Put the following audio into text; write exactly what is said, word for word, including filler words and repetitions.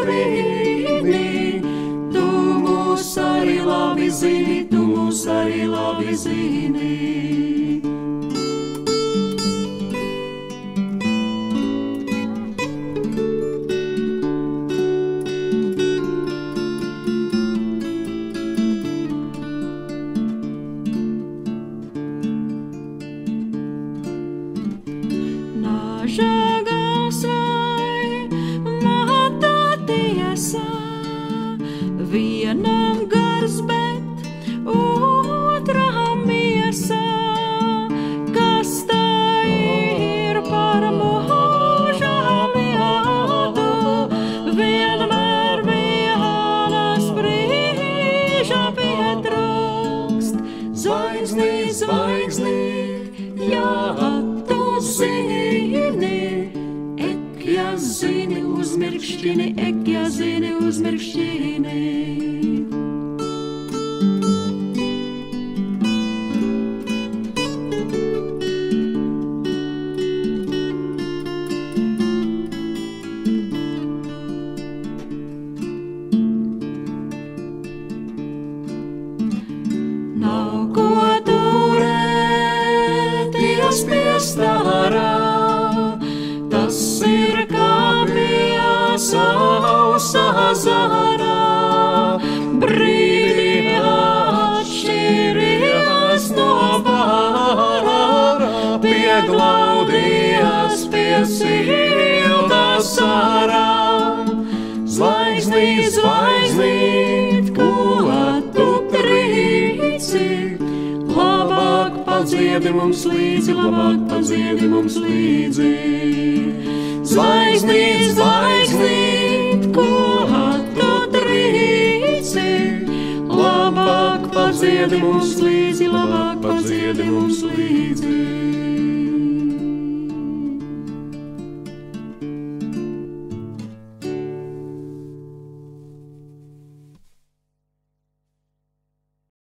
brīnī, tu mūs arī labi zini, tu mūs arī labi zini. Vienam gars, bet otram miesa, kas tā ir par mūža lietu, vienmēr vienas brīža pietrūkst. Zvaigznī, zvaigznī, ja tu zini, ek ja zini uzmirkšķini, ek ja zini uzmirkšķini. Nav ko turēties pie stārā, tas ir kā bija sausa zārā. Brīdī atšķirījās no bārā, pieglaudījās pie silta sārā. Zvaigznī, zvaigznīt, ko tu trīci, labāk padziedi mums līdzi, labāk padziedi mums līdzi. Zvaigznīt, zvaigznīt, ko tu trīci, labāk padziedi mums līdzi, labāk padziedi mums līdzi.